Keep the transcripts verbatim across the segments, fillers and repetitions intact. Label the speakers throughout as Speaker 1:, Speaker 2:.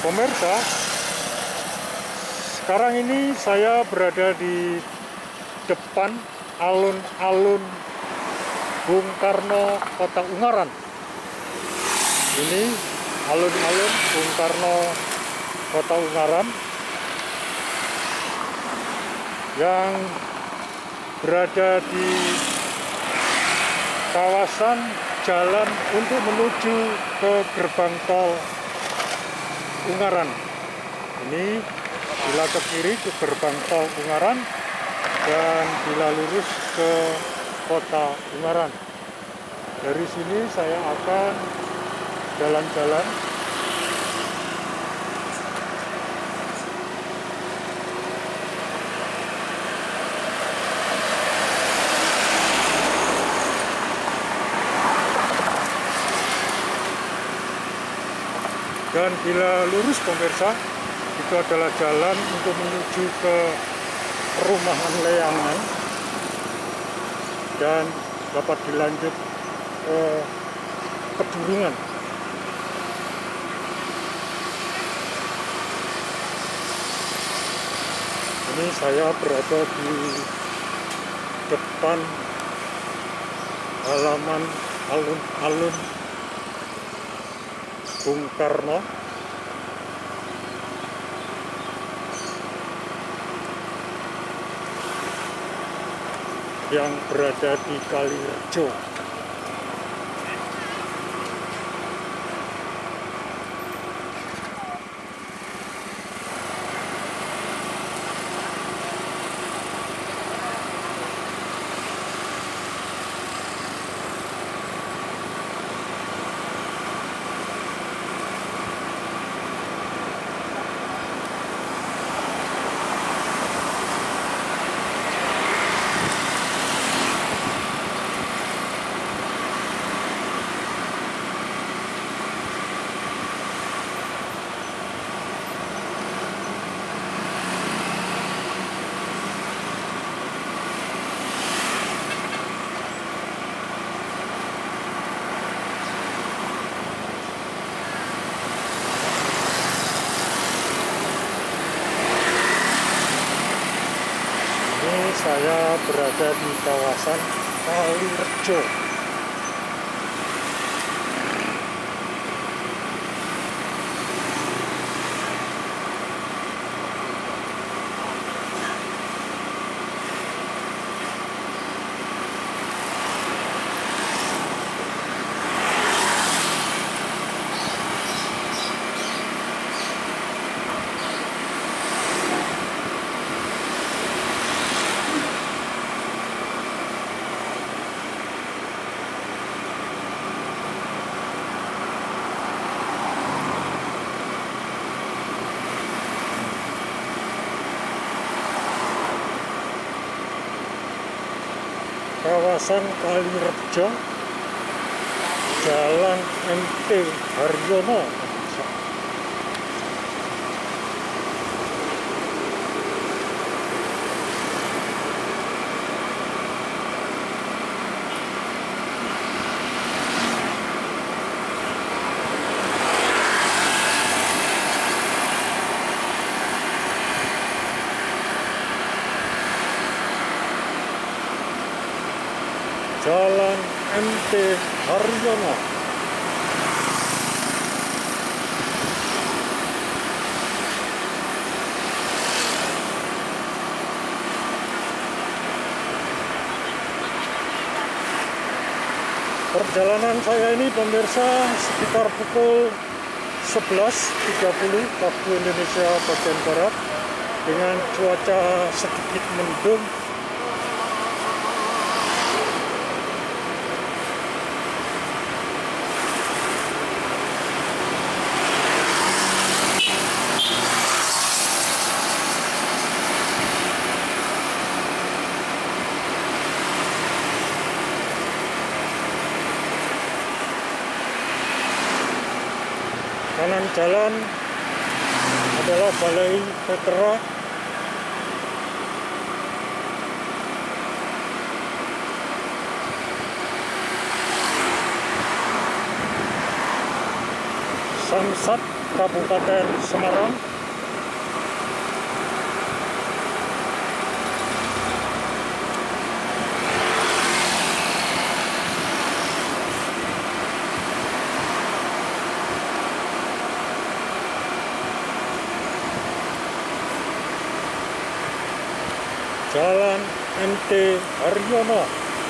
Speaker 1: Pemirsa, sekarang ini saya berada di depan alun-alun Bung Karno, Kota Ungaran. Ini alun-alun Bung Karno, Kota Ungaran yang berada di kawasan jalan untuk menuju ke gerbang tol Ungaran. Ini bila ke kiri ke gerbang tol Ungaran dan bila lurus ke Kota Ungaran. Dari sini saya akan jalan-jalan dan bila lurus pemirsa, itu adalah jalan untuk menuju ke perumahan Leangan dan dapat dilanjut ke Pedurungan. Ini saya berada di depan halaman alun-alun Bung Karno yang berada di Kalirejo. Saya berada di kawasan Kalirejo. Kawasan Kalirejo, Jalan M T Haryono. Jalan M T Haryono. Perjalanan saya ini pemirsa sekitar pukul sebelas tiga puluh waktu Indonesia bagian Barat dengan cuaca sedikit mendung. Kanan jalan adalah Balai Veteran Samsat Kabupaten Semarang. Jalan M T Haryono.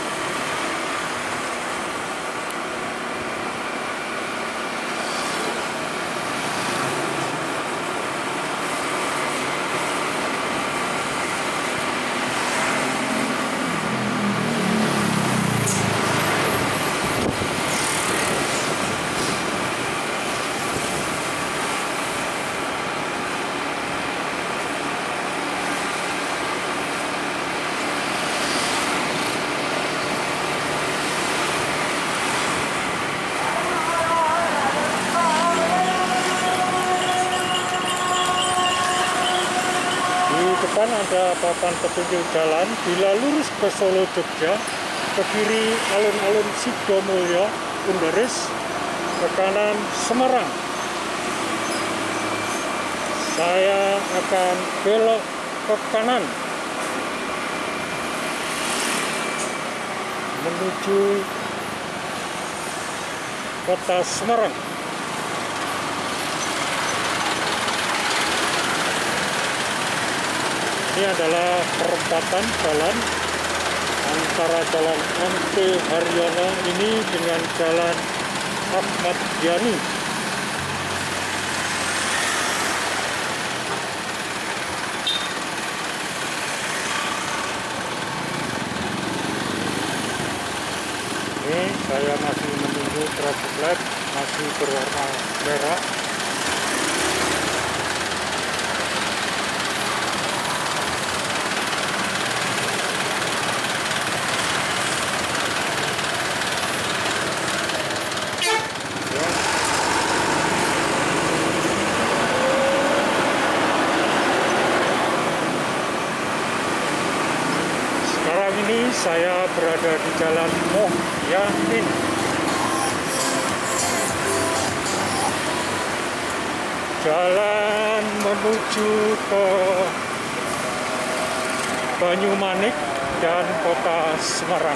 Speaker 1: Depan ada papan petunjuk jalan, bila lurus ke Solo Jogja, ke kiri alun-alun Sidomulyo, Ungaris, ke kanan Semarang. Saya akan belok ke kanan menuju kota Semarang. Ini adalah perempatan jalan antara jalan M T Haryono ini dengan jalan Ahmad Yani. Ini saya masih menunggu traffic light, masih berwarna merah. Ini saya berada di Jalan Moh Yamin. Jalan menuju ke Banyumanik dan kota Semarang.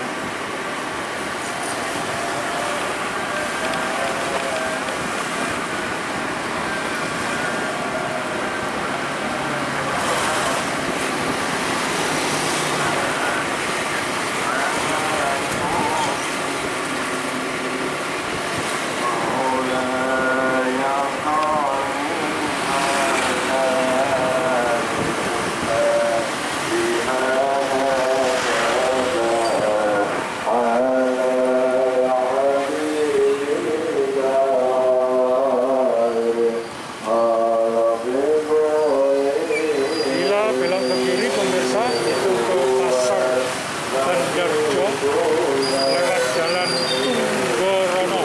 Speaker 1: Lewat jalan Tunggorono.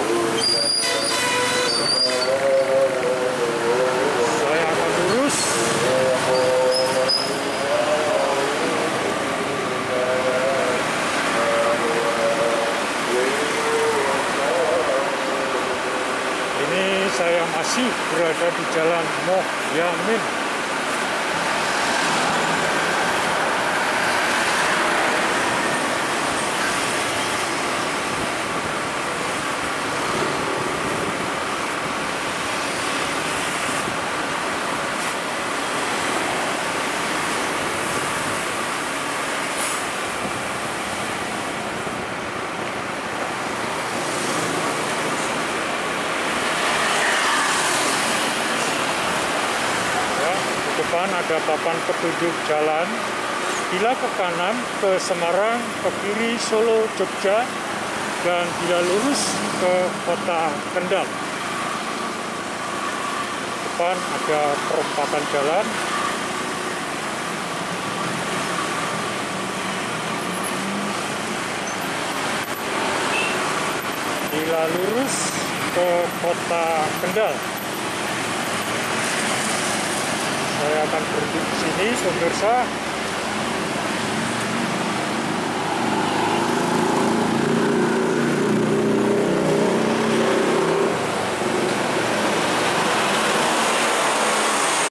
Speaker 1: Saya akan lurus. Ini saya masih berada di Jalan Moh Yamin. Depan ada papan petunjuk jalan, bila ke kanan ke Semarang, ke kiri Solo Jogja, dan bila lurus ke kota Kendal. Depan ada perempatan jalan. Bila lurus ke kota Kendal. Saya akan berhenti di sini, pemirsa.